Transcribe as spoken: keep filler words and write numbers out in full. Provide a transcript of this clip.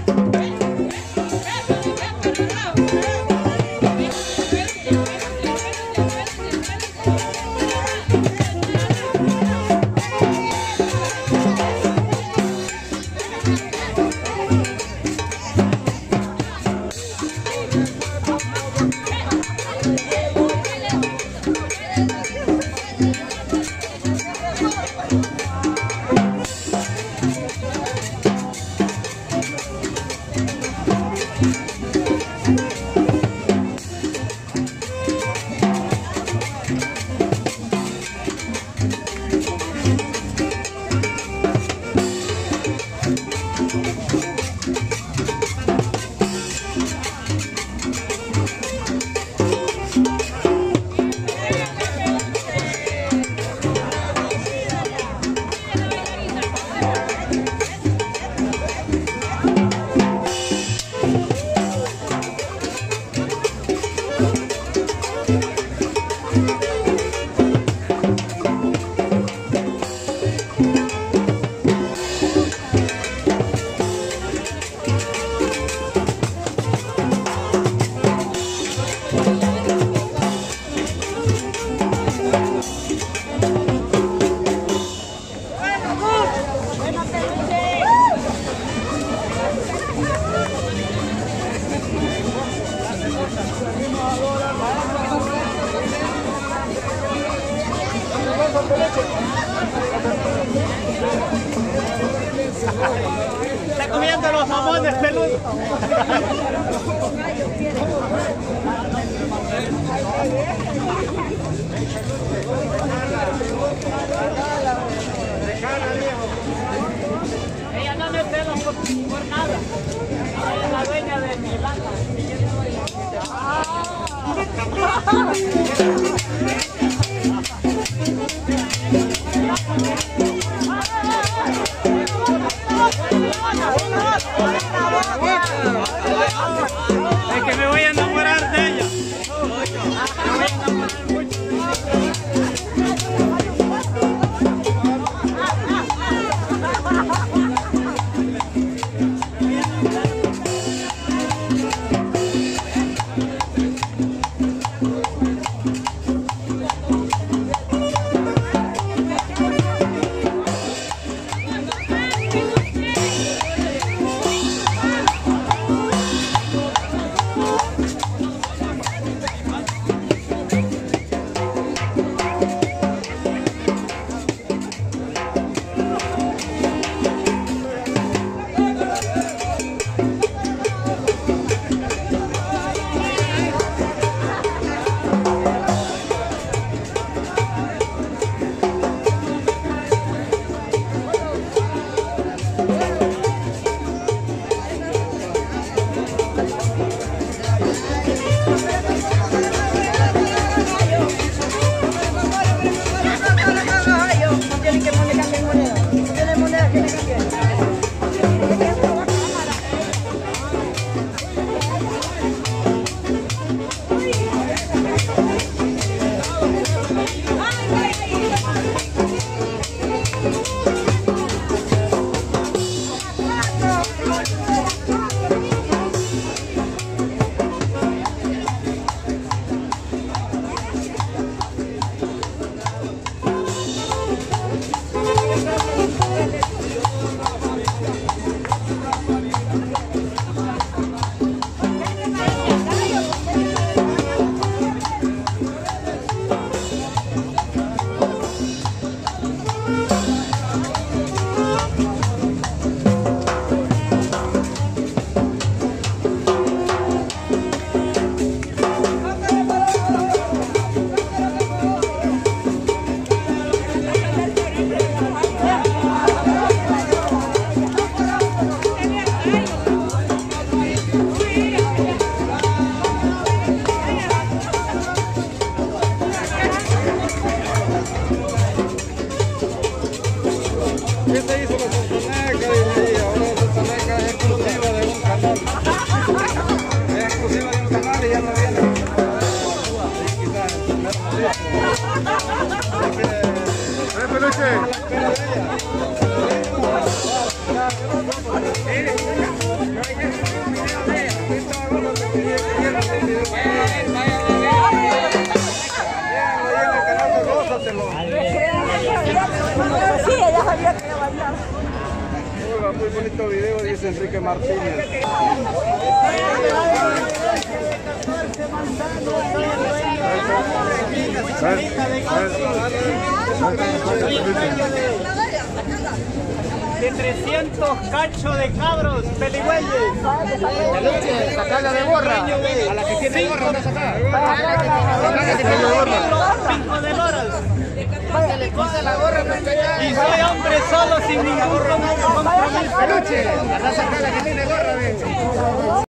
Está comiendo los jamones peludos. Ella no me pela por, por nada. Ella es la dueña de mi lata. Es que me voy a enamorar de ella. Me voy a enamorar mucho. ¿Quién te hizo la sotoneca? Y ahora la sotoneca es exclusiva de un canal. Es exclusiva de un canal y ya no viene. Quizás el primero no viene. ¿Eh, peluche? A la espera de ella. muy bonito video, dice Enrique Martínez. De trescientos cachos de cabros, peligüeyes. Sacala de borra. A la que tiene gorra, no saca. Cinco de loras. Le puse la gorra, Y soy hombre solo sin ningún compromiso. Peluche, anda a sacar la que tiene gorra, ven.